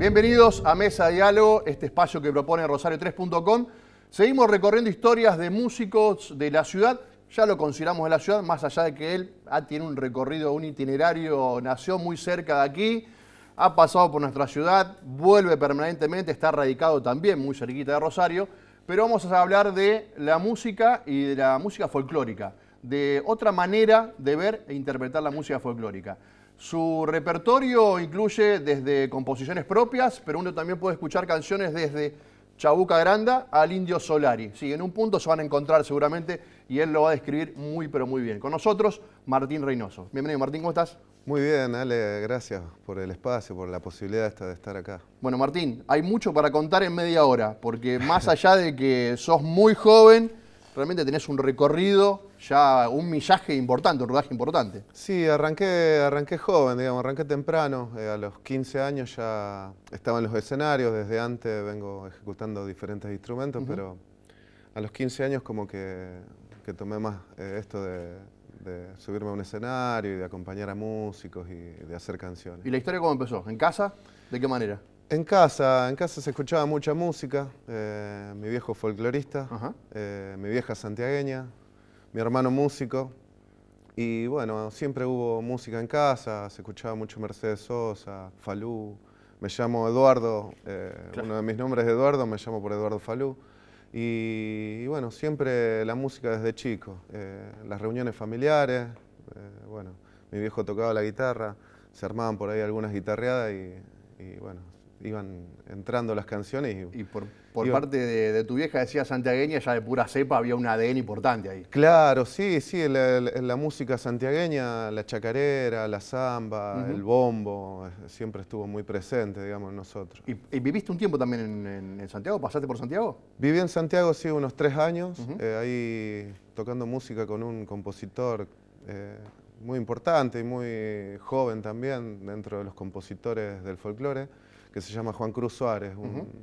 Bienvenidos a Mesa de Diálogo, este espacio que propone Rosario3.com. Seguimos recorriendo historias de músicos de la ciudad. Ya lo consideramos de la ciudad, más allá de que él tiene un recorrido, un itinerario, nació muy cerca de aquí, ha pasado por nuestra ciudad, vuelve permanentemente, está radicado también muy cerquita de Rosario, pero vamos a hablar de la música y de la música folclórica, de otra manera de ver e interpretar la música folclórica. Su repertorio incluye desde composiciones propias, pero uno también puede escuchar canciones desde Chabuca Granda al Indio Solari. Sí, en un punto se van a encontrar seguramente y él lo va a describir muy, pero muy bien. Con nosotros, Martín Reynoso. Bienvenido, Martín, ¿cómo estás? Muy bien, Ale, gracias por el espacio, por la posibilidad de estar acá. Bueno, Martín, hay mucho para contar en media hora, porque más allá de que sos muy joven, realmente tenés un recorrido, ya un millaje importante, un rodaje importante. Sí, arranqué joven, digamos, arranqué temprano. A los 15 años ya estaba en los escenarios, desde antes vengo ejecutando diferentes instrumentos, pero a los 15 años como que tomé más esto de subirme a un escenario y de acompañar a músicos y de hacer canciones. ¿Y la historia cómo empezó? ¿En casa? ¿De qué manera? En casa se escuchaba mucha música, mi viejo folclorista, mi vieja santiagueña, mi hermano músico, y bueno, siempre hubo música en casa, se escuchaba mucho Mercedes Sosa, Falú, me llamo Eduardo, Claro. Uno de mis nombres es Eduardo, me llamo por Eduardo Falú, y bueno, siempre la música desde chico, las reuniones familiares, bueno, mi viejo tocaba la guitarra, se armaban por ahí algunas guitarreadas y bueno, iban entrando las canciones. Y por parte de tu vieja, decía santiagueña, ya de pura cepa había un ADN importante ahí. Claro, sí, la música santiagueña, la chacarera, la samba, el bombo, siempre estuvo muy presente, digamos, en nosotros. ¿Y viviste un tiempo también en Santiago? ¿Pasaste por Santiago? Viví en Santiago, sí, unos 3 años, ahí tocando música con un compositor muy importante y muy joven también, dentro de los compositores del folclore, que se llama Juan Cruz Suárez,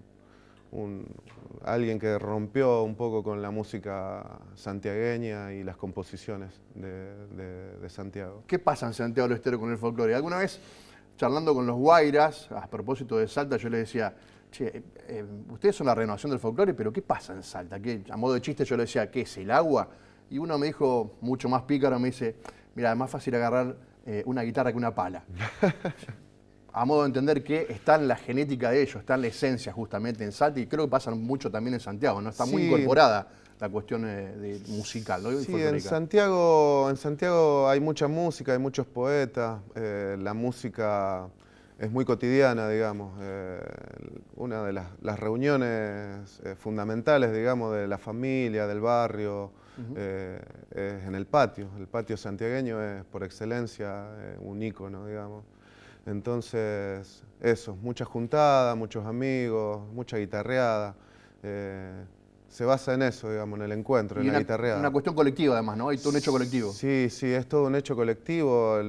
alguien que rompió un poco con la música santiagueña y las composiciones de Santiago. ¿Qué pasa en Santiago del Estero con el folclore? Alguna vez, charlando con los guairas, a propósito de Salta, yo les decía, che, ustedes son la renovación del folclore, pero ¿qué pasa en Salta? ¿Qué? A modo de chiste yo le decía, ¿qué es el agua? Y uno me dijo, mucho más pícaro, me dice, mira, es más fácil agarrar una guitarra que una pala. A modo de entender que está en la genética de ellos, está en la esencia justamente en Salta, y creo que pasa mucho también en Santiago, ¿no? Está muy incorporada la cuestión musical, ¿no? Sí, en Santiago hay mucha música, hay muchos poetas, la música es muy cotidiana, digamos. Una de las reuniones fundamentales, digamos, de la familia, del barrio, es en el patio santiagueño es por excelencia un ícono, digamos. Entonces, eso, mucha juntada, muchos amigos, mucha guitarreada. Se basa en eso, digamos, en el encuentro, en la guitarreada. Una cuestión colectiva además, ¿no? Hay todo un hecho colectivo. Sí, sí, es todo un hecho colectivo.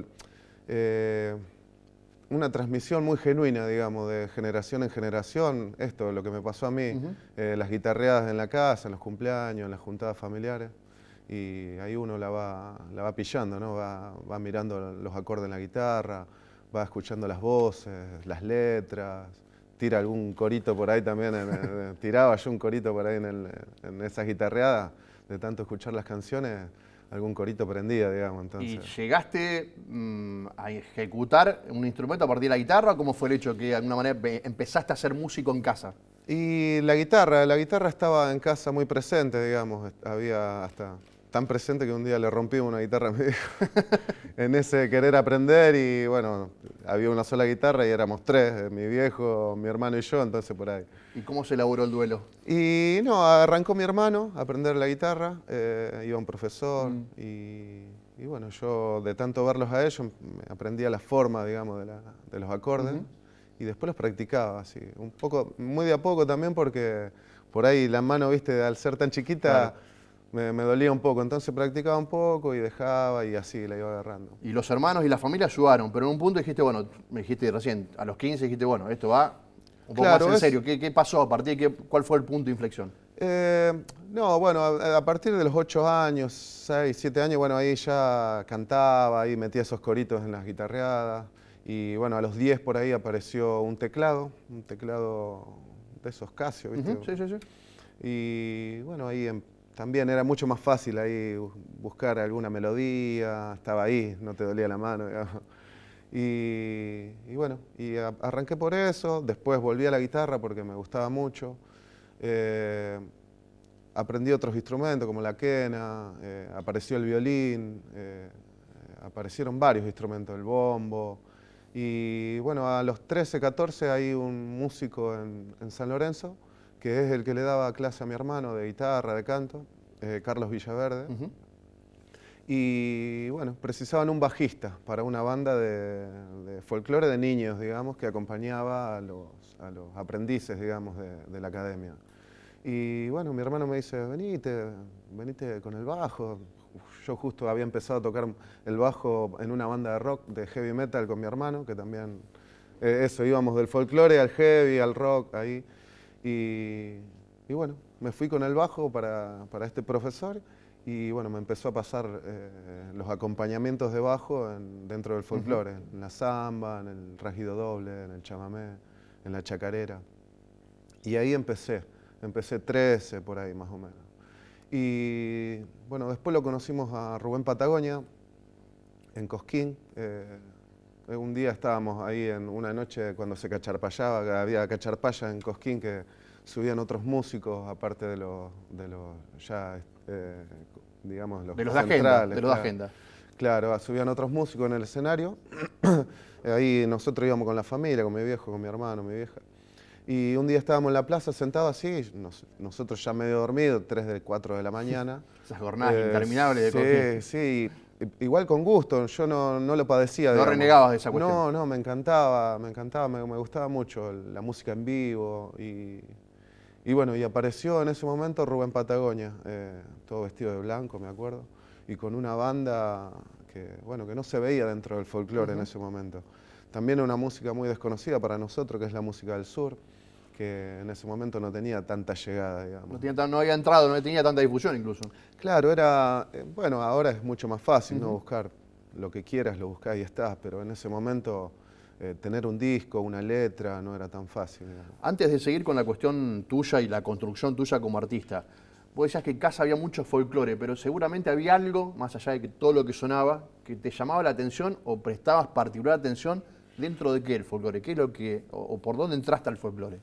Una transmisión muy genuina, digamos, de generación en generación. Esto es lo que me pasó a mí. Las guitarreadas en la casa, en los cumpleaños, en las juntadas familiares. Y ahí uno la va pillando, ¿no? Va mirando los acordes en la guitarra, va escuchando las voces, las letras, tira algún corito por ahí también, tiraba yo un corito por ahí en esas guitarreadas, de tanto escuchar las canciones, algún corito prendía, digamos. Entonces. ¿Y llegaste a ejecutar un instrumento a partir de la guitarra? ¿Cómo fue el hecho que de alguna manera empezaste a ser músico en casa? Y la guitarra estaba en casa muy presente, digamos, había hasta tan presente que un día le rompí una guitarra a mi viejo en ese querer aprender y bueno, había una sola guitarra y éramos 3, mi viejo, mi hermano y yo, entonces por ahí. ¿Y cómo se elaboró el duelo? Y no, arrancó mi hermano a aprender la guitarra, iba un profesor y bueno, yo de tanto verlos a ellos aprendía la forma, digamos, de los acordes y después los practicaba así, un poco, muy de a poco también porque por ahí la mano, viste, al ser tan chiquita, claro, me dolía un poco, entonces practicaba un poco y dejaba y así la iba agarrando. Y los hermanos y la familia ayudaron, pero en un punto dijiste, bueno, me dijiste recién, a los 15 dijiste, bueno, esto va un poco más en serio. ¿Qué pasó a partir de cuál fue el punto de inflexión? No, bueno, a partir de los 8 años, 6, 7 años, bueno, ahí ya cantaba, ahí metía esos coritos en las guitarreadas Y bueno, a los 10 por ahí apareció un teclado de esos Casio, ¿viste? Sí, sí, sí. Y bueno, ahí también era mucho más fácil ahí buscar alguna melodía, estaba ahí, no te dolía la mano, digamos. Y bueno, arranqué por eso, después volví a la guitarra porque me gustaba mucho. Aprendí otros instrumentos como la quena, apareció el violín, aparecieron varios instrumentos, el bombo. Y bueno, a los 13, 14 hay un músico en San Lorenzo, que es el que le daba clase a mi hermano de guitarra, de canto, Carlos Villaverde. Y bueno, precisaban un bajista para una banda de folclore de niños, digamos, que acompañaba a los aprendices, digamos, de la academia. Y bueno, mi hermano me dice, venite con el bajo. Yo justo había empezado a tocar el bajo en una banda de rock, de heavy metal con mi hermano, que también, eso, íbamos del folclore al heavy, al rock, ahí. Y bueno, me fui con el bajo para este profesor y bueno, me empezó a pasar los acompañamientos de bajo dentro del folclore, en la samba, en el rajido doble, en el chamamé, en la chacarera. Y ahí empecé 13 por ahí más o menos. Y bueno, después lo conocimos a Rubén Patagonia en Cosquín. Un día estábamos ahí en una noche cuando se cacharpayaba, que había cacharpaya en Cosquín, que subían otros músicos, aparte de los ya, digamos, los de los de agenda, centrales, de los de agenda. Claro, subían otros músicos en el escenario. Ahí nosotros íbamos con la familia, con mi viejo, con mi hermano, mi vieja. Y un día estábamos en la plaza sentados así, nosotros ya medio dormidos, 3, 4 de la mañana. Esas jornadas interminables de Cosquín. Sí, igual con gusto, yo no lo padecía. No digamos. renegabas de esa cuestión. No, me encantaba, me gustaba mucho la música en vivo. Y bueno, y apareció en ese momento Rubén Patagonia, todo vestido de blanco, me acuerdo, y con una banda que no se veía dentro del folclore en ese momento. También una música muy desconocida para nosotros, que es la música del sur, que en ese momento no tenía tanta llegada, digamos. No había entrado, no tenía tanta difusión incluso. Claro, bueno, ahora es mucho más fácil, ¿no? Buscar lo que quieras, lo buscás y estás, pero en ese momento tener un disco, una letra, no era tan fácil, digamos. Antes de seguir con la cuestión tuya y la construcción tuya como artista, vos decías que en casa había mucho folclore, pero seguramente había algo, más allá de que todo lo que sonaba, que te llamaba la atención o prestabas particular atención dentro de qué el folclore, qué es lo que, o por dónde entraste al folclore.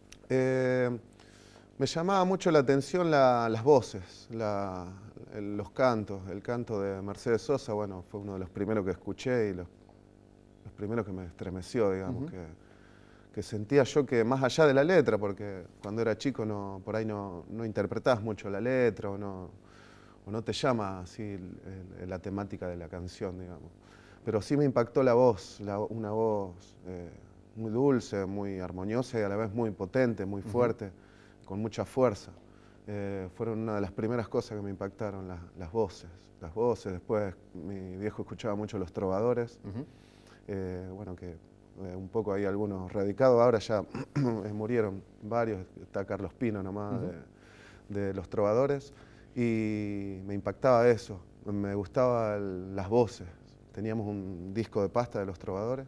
Me llamaba mucho la atención las voces, los cantos. El canto de Mercedes Sosa, bueno, fue uno de los primeros que escuché y los primeros que me estremeció, digamos, que sentía yo que más allá de la letra, porque cuando era chico por ahí no interpretás mucho la letra o no te llama así la temática de la canción, digamos. Pero sí me impactó la voz, una voz muy dulce, muy armoniosa y a la vez muy potente, muy fuerte, con mucha fuerza. Fueron una de las primeras cosas que me impactaron, las voces. Después mi viejo escuchaba mucho Los Trovadores, bueno, que un poco hay algunos radicados, ahora ya murieron varios, está Carlos Pino nomás de Los Trovadores, y me impactaba eso, me gustaban las voces. Teníamos un disco de pasta de Los Trovadores.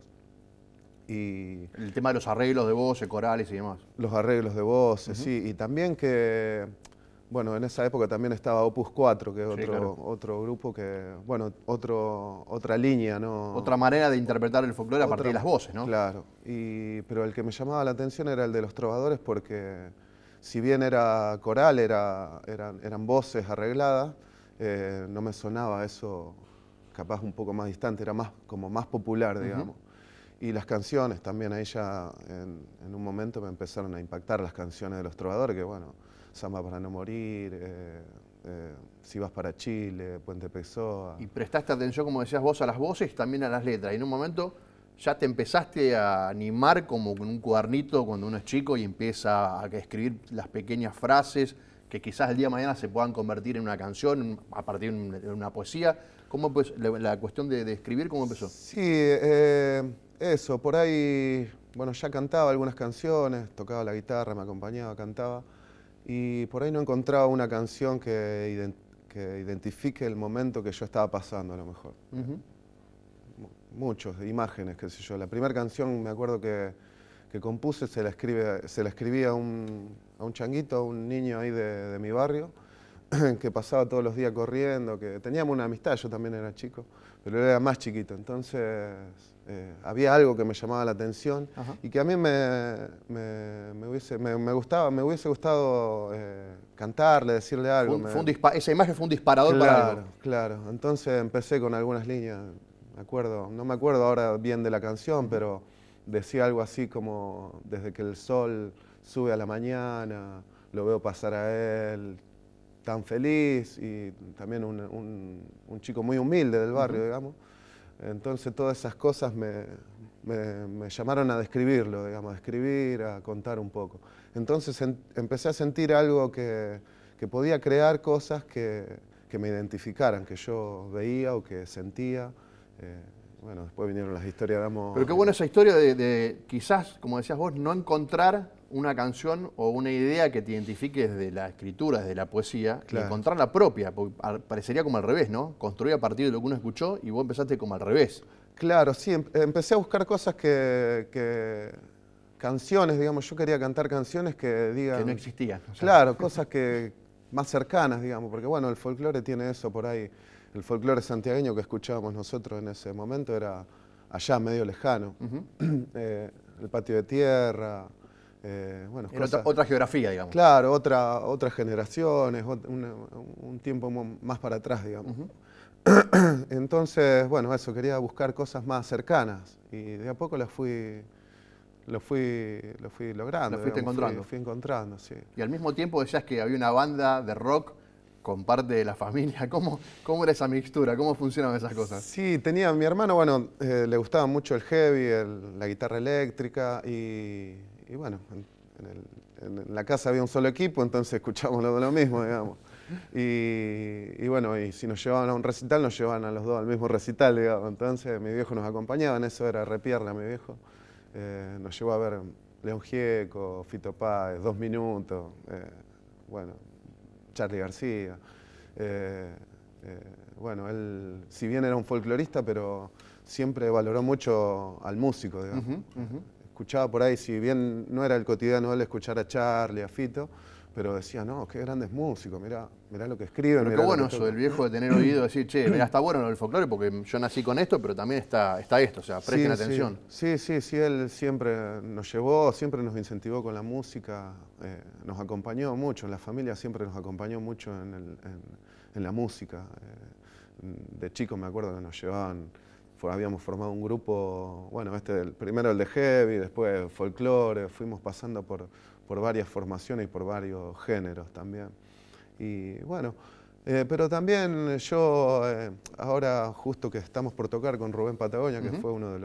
Y el tema de los arreglos de voces, corales y demás. Los arreglos de voces, sí. Y también que, bueno, en esa época también estaba Opus 4, que es otro grupo que, bueno, otra línea, ¿no? Otra manera de interpretar el folclore a partir de las voces, ¿no? Claro. Pero el que me llamaba la atención era el de Los Trovadores porque, si bien era coral, eran voces arregladas, no me sonaba eso capaz un poco más distante, era como más popular, digamos. Y las canciones también, ahí ya en un momento me empezaron a impactar las canciones de Los Trovadores, que bueno, Samba para no morir, Si vas para Chile, Puente Pessoa. Y prestaste atención, como decías vos, a las voces y también a las letras. Y en un momento ya te empezaste a animar como con un cuadernito cuando uno es chico y empieza a escribir las pequeñas frases que quizás el día de mañana se puedan convertir en una canción, a partir de una poesía. ¿Cómo pues, la cuestión de escribir, cómo empezó? Sí, eso, por ahí, bueno, ya cantaba algunas canciones, tocaba la guitarra, me acompañaba, cantaba, y por ahí no encontraba una canción que identifique el momento que yo estaba pasando, a lo mejor. muchos, imágenes, qué sé yo. La primera canción me acuerdo que compuse se la escribí a un changuito, a un niño ahí de mi barrio, que pasaba todos los días corriendo, que teníamos una amistad, yo también era chico, pero él era más chiquito, entonces había algo que me llamaba la atención. Ajá. Y que a mí me hubiese gustado cantarle, decirle algo. Esa imagen fue un disparador para algo. Claro, entonces empecé con algunas líneas, no me acuerdo ahora bien de la canción, pero decía algo así como: desde que el sol sube a la mañana, lo veo pasar a él, tan feliz, y también un chico muy humilde del barrio, digamos. Entonces todas esas cosas me llamaron a describirlo, digamos, a escribir, a contar un poco. Entonces empecé a sentir algo que podía crear cosas que me identificaran, que yo veía o que sentía. Bueno, después vinieron las historias de amor. Pero qué buena esa historia de quizás, como decías vos, no encontrar una canción o una idea que te identifique desde la escritura, desde la poesía, claro, y encontrar la propia, porque parecería como al revés, ¿no? Construir a partir de lo que uno escuchó y vos empezaste como al revés. Claro, sí, empecé a buscar cosas canciones, digamos, yo quería cantar canciones que digan... Que no existían. O sea. Claro, cosas más cercanas, digamos, porque bueno, el folclore tiene eso por ahí. El folclore santiagueño que escuchábamos nosotros en ese momento era allá, medio lejano. El patio de tierra, bueno, era otra geografía, digamos. Claro, otras generaciones, un tiempo más para atrás, digamos. Entonces, bueno, eso, quería buscar cosas más cercanas y de a poco lo fui logrando. Lo fuiste encontrando. Fui encontrando, sí. Y al mismo tiempo decías que había una banda de rock con parte de la familia. ¿Cómo era esa mixtura? ¿Cómo funcionaban esas cosas? Sí, mi hermano, bueno, le gustaba mucho el heavy, la guitarra eléctrica y bueno, en la casa había un solo equipo, entonces escuchábamos lo mismo, digamos. Y bueno, y si nos llevaban a un recital, nos llevaban a los dos al mismo recital, digamos. Entonces mi viejo nos acompañaba, en eso era repierna mi viejo. Nos llevó a ver León Gieco, Fito Páez, 2 Minutos, bueno, Charly García. Bueno, él, si bien era un folclorista, pero siempre valoró mucho al músico, digamos. Escuchaba por ahí, si bien no era el cotidiano él escuchar a Charly, a Fito, pero decía, no, qué grandes músicos, mirá lo que escriben. Pero qué bueno eso del viejo de tener oído, decir, che, mirá, está bueno el folclore porque yo nací con esto, pero también está esto, o sea, presten atención. Sí, él siempre nos llevó, siempre nos incentivó con la música, nos acompañó mucho, la familia siempre nos acompañó mucho en la música. De chicos me acuerdo que nos llevaban, habíamos formado un grupo, bueno, primero el de heavy, después folclore, fuimos pasando por varias formaciones y por varios géneros también. Y bueno, pero también yo, ahora justo que estamos por tocar con Rubén Patagonia, que fue uno de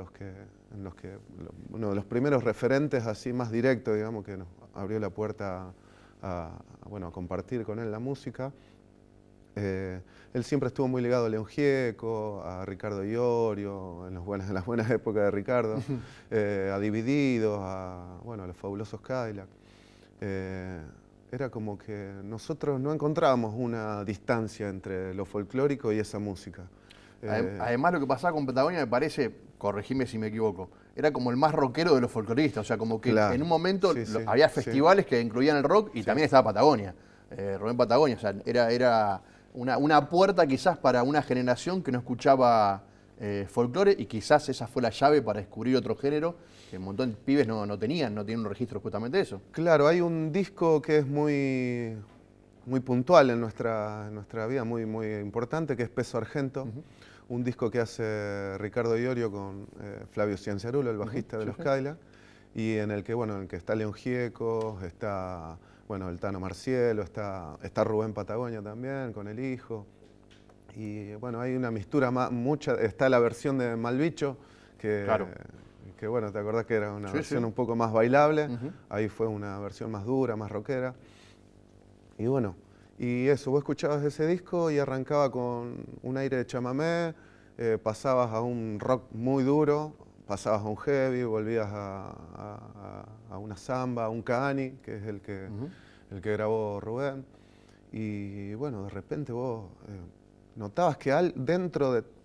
los primeros referentes así más directos, digamos, que nos abrió la puerta a compartir con él la música. Él siempre estuvo muy ligado a León Gieco, a Ricardo Iorio, en las buenas épocas de Ricardo, a Divididos, a los fabulosos Cadillac. Era como que nosotros no encontrábamos una distancia entre lo folclórico y esa música. Además, lo que pasaba con Patagonia me parece, corregime si me equivoco, era como el más rockero de los folcloristas, o sea, como que claro, en un momento había festivales que incluían el rock y también estaba Patagonia, Rubén Patagonia, o sea, era una puerta quizás para una generación que no escuchaba folclore y quizás esa fue la llave para descubrir otro género que un montón de pibes no tenían un registro justamente de eso. Claro, hay un disco que es muy puntual en nuestra vida, muy importante, que es Peso Argento, un disco que hace Ricardo Iorio con Flavio Cianciarulo, el bajista de los Cadillac, y en el que está León Gieco, está el Tano Marcielo, está Rubén Patagonia también, con el hijo. Y bueno, hay una mistura está la versión de Malbicho, que te acordás que era una versión un poco más bailable, ahí fue una versión más dura, más rockera. Y bueno, y eso, vos escuchabas ese disco y arrancaba con un aire de chamamé, pasabas a un rock muy duro, pasabas a un heavy, volvías a una samba, a un Cani, que es el que grabó Rubén. Y bueno, de repente vos notabas que dentro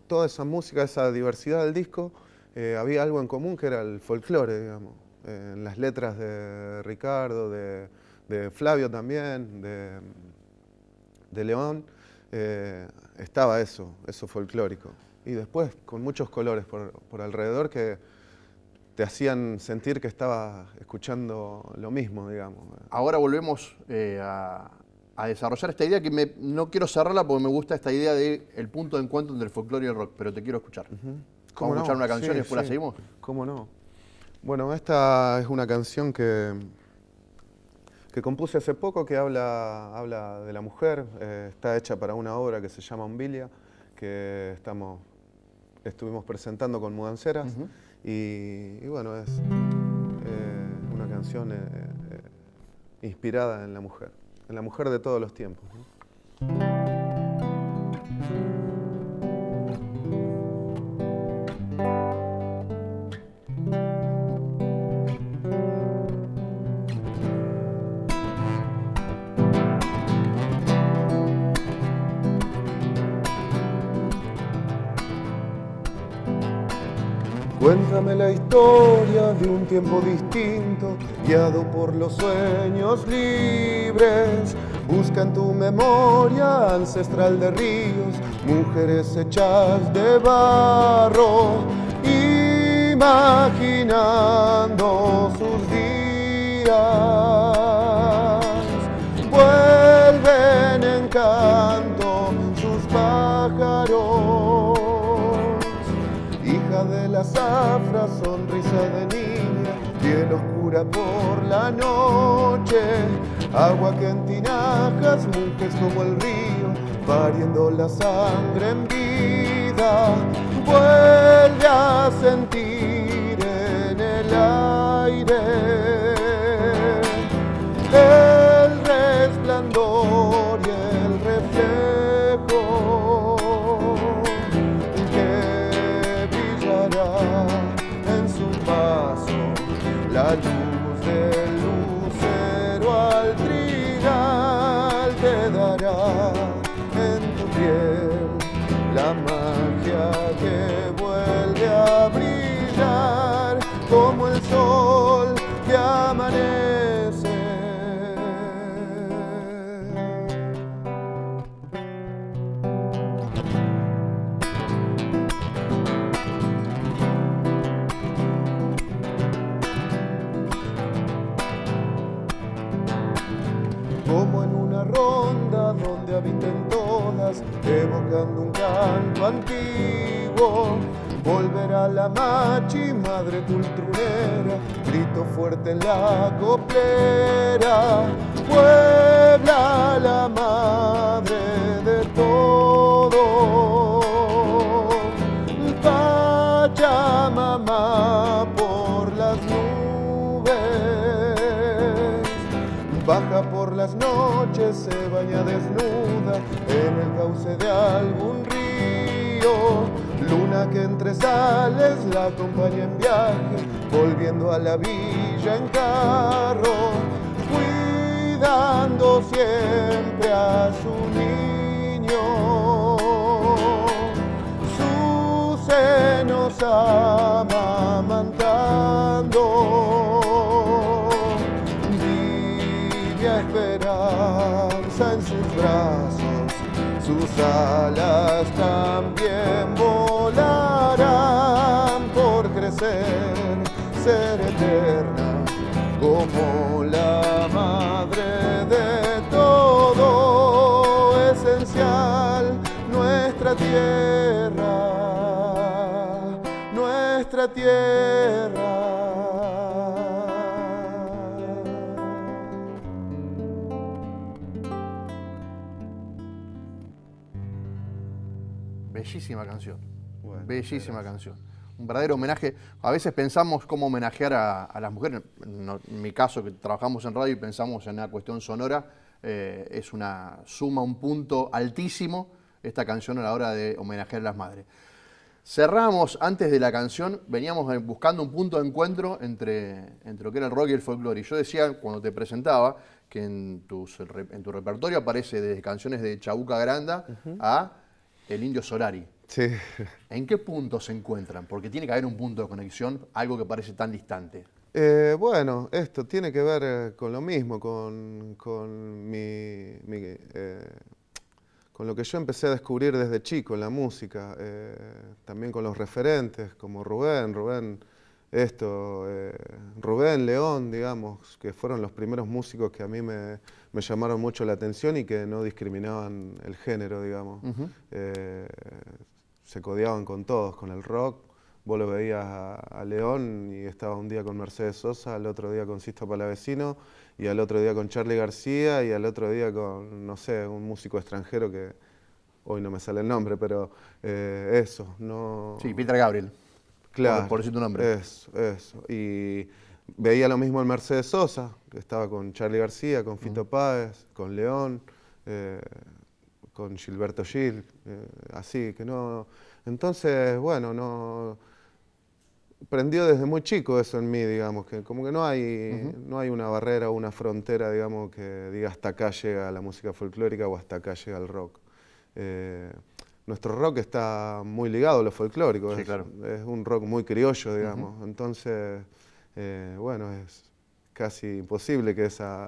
toda esa música, esa diversidad del disco, había algo en común que era el folclore, digamos. En las letras de Ricardo, de Flavio también, de León, estaba eso folclórico. Y después con muchos colores por alrededor que te hacían sentir que estabas escuchando lo mismo, digamos. Ahora volvemos a desarrollar esta idea que no quiero cerrarla porque me gusta esta idea del punto de encuentro entre el folclore y el rock, pero te quiero escuchar. ¿Vamos a escuchar una canción y después la seguimos? ¿Cómo no? Bueno, esta es una canción que compuse hace poco que habla de la mujer. Está hecha para una obra que se llama Umbilia, que estuvimos presentando con Mudanceras. Y bueno, es una canción inspirada en la mujer de todos los tiempos, ¿no? Cuéntame la historia de un tiempo distinto, guiado por los sueños libres. Busca en tu memoria ancestral de ríos, mujeres hechas de barro, imaginando sus días. Vuelven en canto sus pájaros, hija de la zafra, sonrisa de niña, piel oscura por la noche, agua que en tinajas mujes como el río, pariendo la sangre en vida, vuelve a sentir en el aire el resplandor y el reflejo en su paso, la luz del lucero al trigal te dará en tu piel la magia que vuelve a brillar como el sol que amanece. Como en una ronda donde habiten todas, evocando un canto antiguo. Volverá la machi, madre cultrunera, grito fuerte en la coplera. Puebla la madre de todo, Pachamama por las nubes. Baja por las noches, se baña desnuda en el cauce de algún río. Luna que entre sales la acompaña en viaje, volviendo a la villa en carro, cuidando siempre a su niño. Sus senos amamantando, esperanza en sus brazos, sus alas también volarán por crecer, ser eterna como la madre de todo, esencial, nuestra tierra, nuestra tierra. Bellísima canción, Bueno, bellísima canción. Un verdadero homenaje. A veces pensamos cómo homenajear a las mujeres. En mi caso, que trabajamos en radio y pensamos en una cuestión sonora, es una suma, un punto altísimo esta canción a la hora de homenajear a las madres. Cerramos, antes de la canción, veníamos buscando un punto de encuentro entre lo que era el rock y el folclore. Y yo decía, cuando te presentaba, que en tu repertorio aparece desde canciones de Chabuca Granda a El Indio Solari. Sí. ¿En qué punto se encuentran? Porque tiene que haber un punto de conexión, algo que parece tan distante. Bueno, esto tiene que ver con lo mismo, con con lo que yo empecé a descubrir desde chico en la música, también con los referentes como Rubén, Rubén, León, digamos, que fueron los primeros músicos que a mí me llamaron mucho la atención y que no discriminaban el género, digamos. Se codeaban con todos, con el rock. Vos lo veías a León y estaba un día con Mercedes Sosa, al otro día con Sisto Palavecino, y al otro día con Charly García, y al otro día con, no sé, un músico extranjero que hoy no me sale el nombre, pero eso, no... Sí, Peter Gabriel. Claro, por decir tu nombre. Eso. Y veía lo mismo en Mercedes Sosa, que estaba con Charly García, con Fito Páez, con León, con Gilberto Gil, así que no... Entonces, bueno, no... Prendió desde muy chico eso en mí, digamos, que como que no hay una barrera o una frontera, digamos, que diga hasta acá llega la música folclórica o hasta acá llega el rock. Nuestro rock está muy ligado a lo folclórico, Sí, claro. es un rock muy criollo, digamos, entonces, bueno, es casi imposible que esa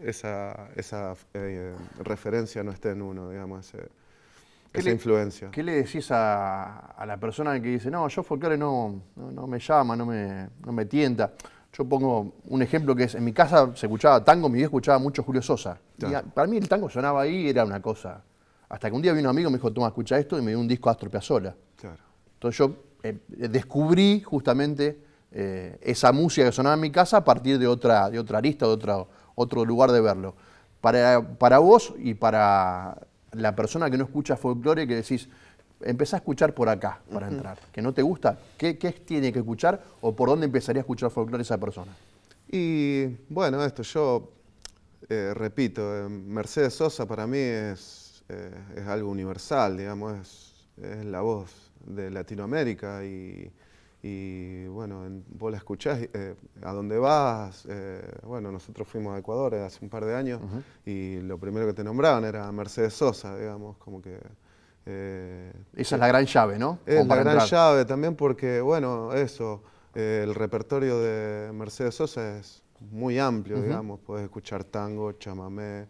referencia no esté en uno, digamos, esa influencia. ¿Qué le decís a la persona que dice, no, yo folclore no me llama, no me tienta? Yo pongo un ejemplo que es, en mi casa se escuchaba tango, mi viejo escuchaba mucho Julio Sosa. Claro. Y para mí el tango sonaba ahí, era una cosa. Hasta que un día vino un amigo y me dijo, toma, escucha esto, y me dio un disco de Astor Piazzolla. Claro. Entonces yo descubrí justamente esa música que sonaba en mi casa a partir de otra arista, de otro lugar de verlo. Para vos y para la persona que no escucha folclore, que decís, empezá a escuchar por acá para entrar, que no te gusta, ¿qué tiene que escuchar o por dónde empezaría a escuchar folclore esa persona? Y bueno, esto yo repito, Mercedes Sosa para mí es algo universal, digamos, es la voz de Latinoamérica y bueno, vos la escuchás a dónde vas. Bueno, nosotros fuimos a Ecuador hace un par de años y lo primero que te nombraban era Mercedes Sosa, digamos, como que... Esa es la gran llave, ¿no? Es Como la para gran entrar. llave también porque, bueno, eso, el repertorio de Mercedes Sosa es muy amplio, digamos, podés escuchar tango, chamamé,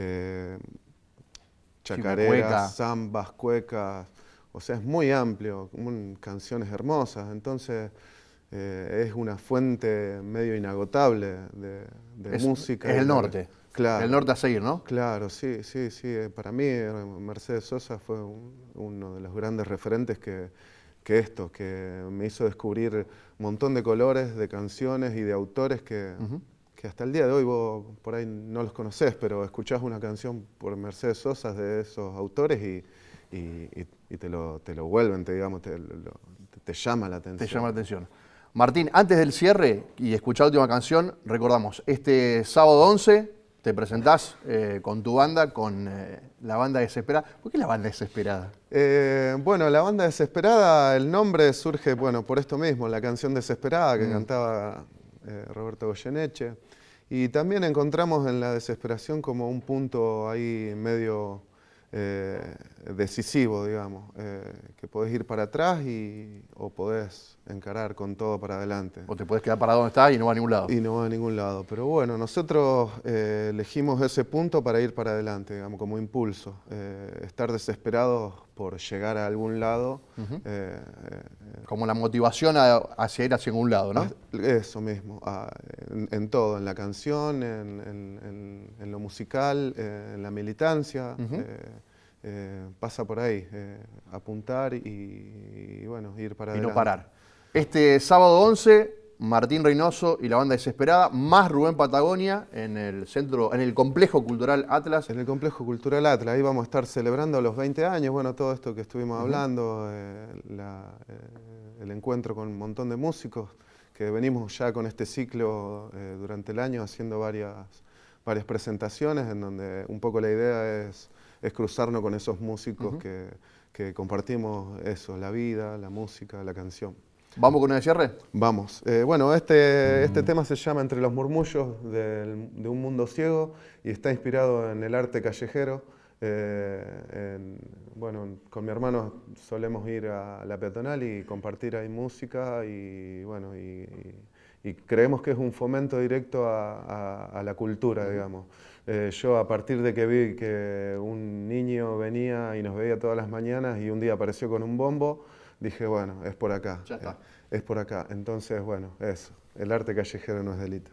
cueca. chacareras, zambas, cuecas, o sea, es muy amplio, canciones hermosas, entonces es una fuente medio inagotable de música. Es el norte. Claro. El norte a seguir, ¿no? Claro, sí. Para mí Mercedes Sosa fue uno de los grandes referentes que me hizo descubrir un montón de colores, de canciones y de autores que hasta el día de hoy vos por ahí no los conocés, pero escuchás una canción por Mercedes Sosa de esos autores y te lo vuelven, te llama la atención. Te llama la atención. Martín, antes del cierre y escuchar la última canción, recordamos, este sábado 11 te presentás con tu banda, con la Banda Desesperada. ¿Por qué la Banda Desesperada? Bueno, la Banda Desesperada, el nombre surge, bueno, por esto mismo, la canción Desesperada que cantaba Roberto Goyeneche. Y también encontramos en la desesperación como un punto ahí medio decisivo, digamos, que podés ir para atrás o podés encarar con todo para adelante. O te podés quedar parado donde estás y no va a ningún lado. Y no va a ningún lado. Pero bueno, nosotros elegimos ese punto para ir para adelante, digamos, como impulso. Estar desesperados por llegar a algún lado. Como la motivación hacia ir hacia algún lado, ¿no? Eso mismo, en todo, en la canción, en lo musical, en la militancia. Pasa por ahí, apuntar y bueno, ir para adelante. Y no parar. Este sábado 11, Martín Reynoso y la Banda Desesperada, más Rubén Patagonia en el Complejo Cultural Atlas. En el Complejo Cultural Atlas, ahí vamos a estar celebrando los 20 años, bueno, todo esto que estuvimos hablando, el encuentro con un montón de músicos, que venimos ya con este ciclo durante el año haciendo varias presentaciones, en donde un poco la idea es cruzarnos con esos músicos que compartimos eso, la vida, la música, la canción. ¿Vamos con una de cierre? Vamos. Bueno, este tema se llama Entre los murmullos de un mundo ciego y está inspirado en el arte callejero. Bueno, con mi hermano solemos ir a la peatonal y compartir ahí música y bueno, y creemos que es un fomento directo a la cultura, digamos. Yo a partir de que vi que un niño venía y nos veía todas las mañanas y un día apareció con un bombo, dije, bueno, es por acá, Ya está. es por acá. Entonces, bueno, eso, el arte callejero no es delito.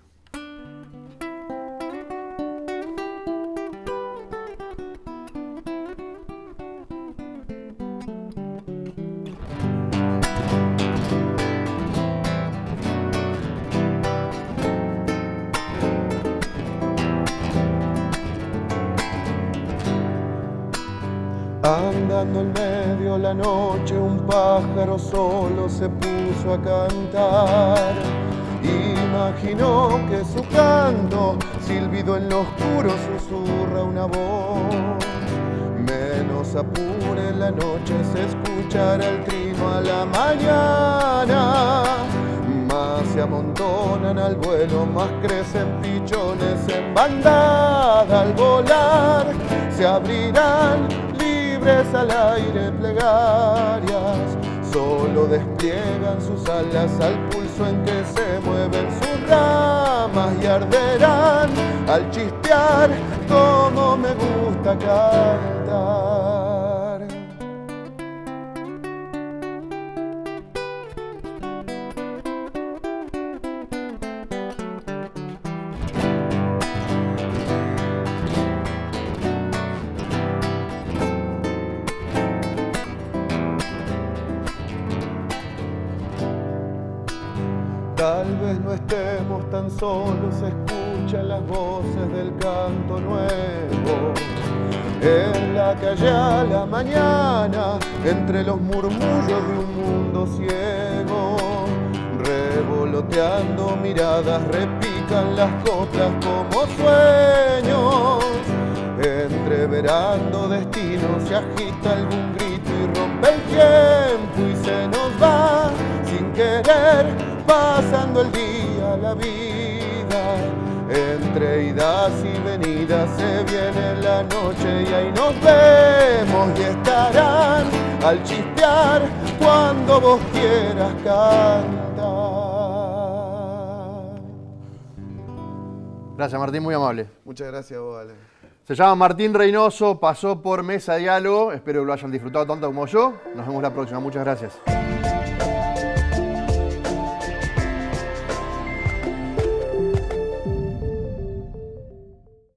Andando en medio la noche, un pájaro solo se puso a cantar. Imaginó que su canto, silbido en lo oscuro, susurra una voz. Menos apure la noche, se escuchará el trino a la mañana. Más se amontonan al vuelo, más crecen pichones en bandada al volar. Se abrirán libres al aire plegarias, solo despliegan sus alas al pulso en que se mueven sus ramas y arderán al chispear como me gusta cantar. Tal vez no estemos tan solos, escucha las voces del canto nuevo. En la calle a la mañana, entre los murmullos de un mundo ciego. Revoloteando miradas, repican las coplas como sueños. Entreverando destinos, se agita algún grito y rompe el tiempo y se nos va sin querer. Pasando el día, la vida, entre idas y venidas se viene la noche y ahí nos vemos y estarán al chispear cuando vos quieras cantar. Gracias, Martín, muy amable. Muchas gracias a vos, Ale. Se llama Martín Reynoso, pasó por Mesa Diálogo, espero que lo hayan disfrutado tanto como yo. Nos vemos la próxima, muchas gracias.